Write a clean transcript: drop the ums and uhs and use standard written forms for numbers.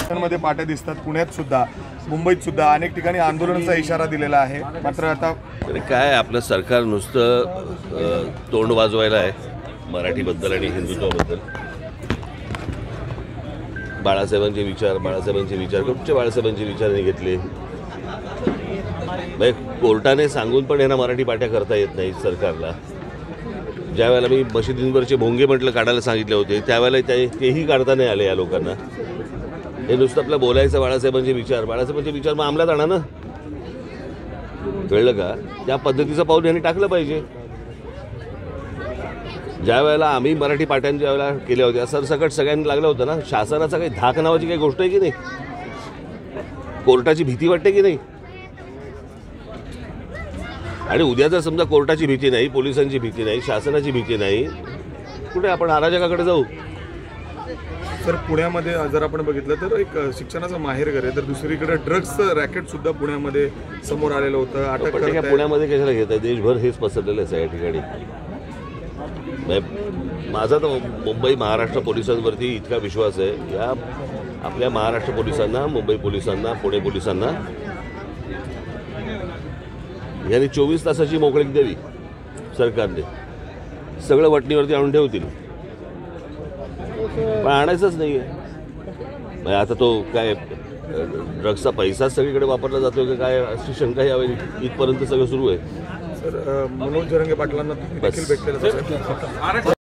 मध्ये पाट्या दिसतात, पुण्यात सुद्धा, मुंबईत सुद्धा अनेक ठिकाणी आंदोलनाचा इशारा दिलेला आहे। मात्र आता काय आपलं सरकार नुसतं तोंड वाजवायला आहे मराठीबद्दल आणि हिंदुत्वाबद्दल। बाळासाहेबांचे विचार कुठचे बाळासाहेबांचे विचार घेतले? कोर्टाने सांगून पण यांना मराठी पाट्या करता येत नाही सरकारला। ज्या वेळेला मी मशिदींवरचे भोंगे म्हटलं काढायला सांगितले होते त्यावेळेला तेही काढता नाही आले या लोकांना। हे नुसतं आपलं बोलायचं बाळासाहेबांचे विचार मग अंमलात आणा ना, कळलं का? त्या पद्धतीचं पाऊल यांनी टाकलं पाहिजे। ज्या वेळेला आम्ही मराठी पाट्यांच्या वेळेला केल्या होत्या सरसकट सगळ्यांनी लागलं होतं ना। शासनाचा काही धाक नावाची काही गोष्ट आहे की नाही? कोर्टाची भीती वाटते की नाही? आणि उद्या जर समजा कोर्टाची भीती नाही, पोलिसांची भीती नाही, शासनाची भीती नाही, कुठे आपण अराजकाकडे जाऊ? तर पुण्यामध्ये जर आपण बघितलं तर एक शिक्षणाचं माहेरघर आहे, तर दुसरीकडे ड्रग्सचं रॅकेट सुद्धा पुण्यामध्ये समोर आलेलं होतं। अटक करतायत। पुण्यामध्ये कशाला घेत आहे? देशभर हेच पसरलेलं आहे या ठिकाणी। माझा तर मुंबई महाराष्ट्र पोलिसांवरती इतका विश्वास आहे, या आपल्या महाराष्ट्र पोलिसांना, मुंबई पोलिसांना, पुणे पोलिसांना यांनी 24 तासाची मोकळीक द्यावी सरकारने, सगळं वटणीवरती आणून ठेवतील, पण आणायचंच नाही आहे। आता तो काय ड्रग्सचा पैसा सगळीकडे वापरला जातो की काय अशी शंका यावी, इथपर्यंत सगळं सुरू आहे। सर मनोज जरांगे पाटलांना देखील भेटलेलं